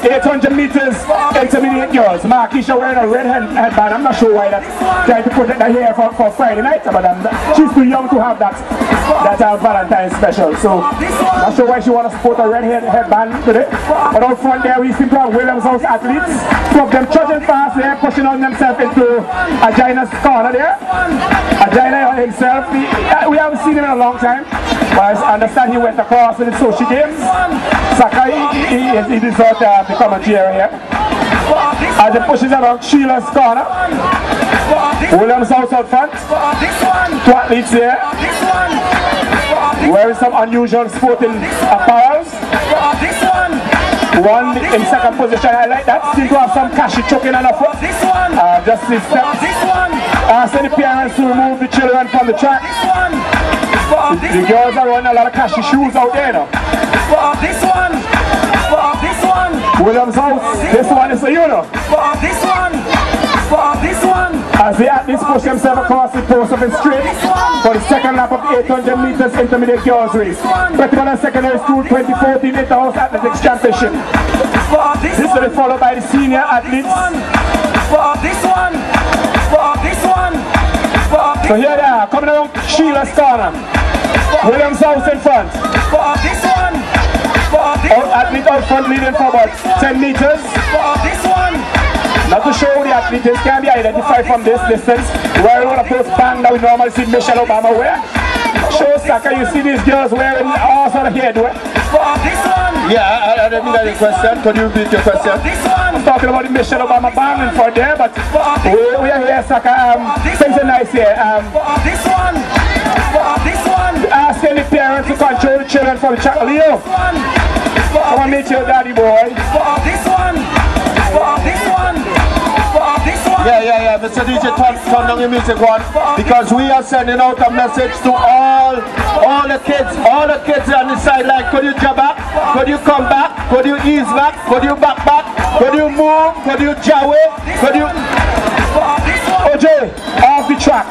800 meters intermediate girls. Marquisha wearing a red headband. I'm not sure why that's trying to protect her hair for Friday night, but she's too young to have that Valentine's special. So not sure why she wants to support a red headband today. But out front there we seem to have Williams House athletes. Two of them trudging fast there, pushing on themselves into Agina's corner there. Agina himself, we haven't seen him in a long time. But I understand he went across in the Sochi Games. Sakai, he deserves to become a GR here. As he pushes around Sheila's corner. Williams House out front. Two athletes here. Wearing some unusual sporting apparels. One in second position, I like that. Seems to have some cashy choking on the foot. Just this step. Asking the parents to remove the children from the track. The girls are wearing a lot of cashy shoes out there now. Williams House, this one is a as the athletes push themselves across the post of the straight for the second lap of the 800 meters intermediate girls race. Pettimona Secondary School 2014 Inter-House Athletics Championship. This will be followed by the senior athletes. So here they are, coming around Sheila's corner. Williams House in front. Athlete out front leading for about 10 meters. Not to show the athletes can be identified from this distance. Wearing one of those bands that we normally see Michelle Obama wear. Show Saka, you see these girls wearing all sort of hairdo. Yeah, I didn't get your question. Could you repeat your question? I'm talking about the Michelle Obama band in front there, but we are here, Saka. Something nice here. Asking the parents to control the children from the track. Leo, come on, meet your daddy boy. Yeah, Mr. DJ, turn down your music one, because we are sending out a message to all the kids on the sideline. Could you jump back? Could you come back? Could you ease back? Could you back? Could you move? Could you jawe? Could you... OJ, off the track.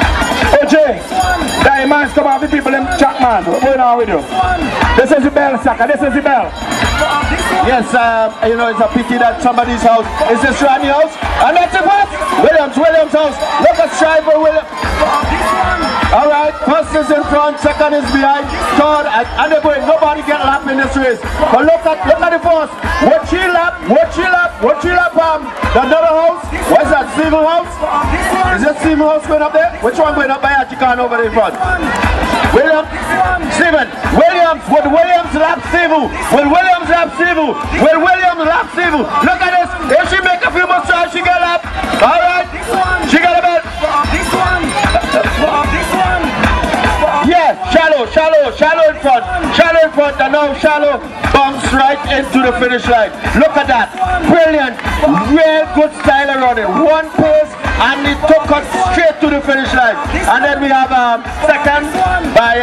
OJ, Diamonds, come on, the people in track, man. What's going on with you? This is the bell, Saka, this is the bell. Yes, you know, it's a pity that somebody's house. Is this Rani house? And that's it, what? Williams house. Look at Striver Williams. Alright, first is in front, second is behind, third, and they're going. Nobody get lap in this race. But look at the first. What she lap, the another house. What is that, Steven house? Is that Steven house going up there? Which one going up by Achikan over in front? Williams, Steven, Williams, would Williams lap Steven? Will Williams lap Steven? Will Williams lap Steven? Look at this, if she make a few more strides, she get lap. Alright, she got a bit. Yeah, shallow in front, and now shallow bumps right into the finish line. Look at that, brilliant, real good style around it. One pace, and it took us straight to the finish line. And then we have second by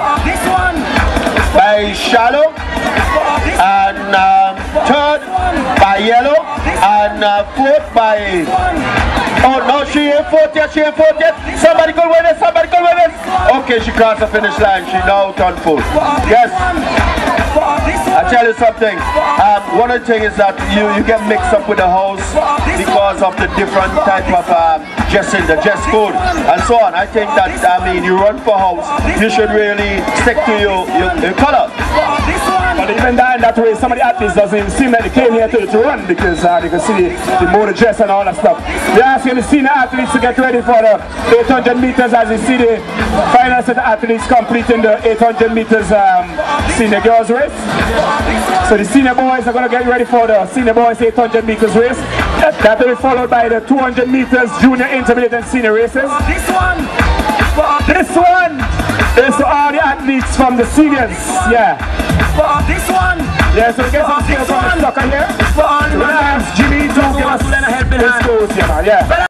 Shallow, and third by Yellow, and fourth by... Oh no, she ain't fourth yet, Somebody could win it, Okay, she crossed the finish line, she now turned fourth. Yes. I tell you something, one of the things is that you get mixed up with the house because of the different type of dressing, the dress code and so on. I think that, you run for house, you should really stick to your color. But even that way, some of the athletes doesn't seem like they came here to run, because they can see the motor dress and all that stuff. They're asking the senior athletes to get ready for the 800 meters as you see the final set of athletes completing the 800 meters senior girls race. So the senior boys are going to get ready for the senior boys 800 meters race. That will be followed by the 200 meters junior, intermediate and senior races. This one is to all the athletes from the seniors. Yeah. Yeah, so we get some skills from the sucker here. Jimmy, don't give us his scores, yeah.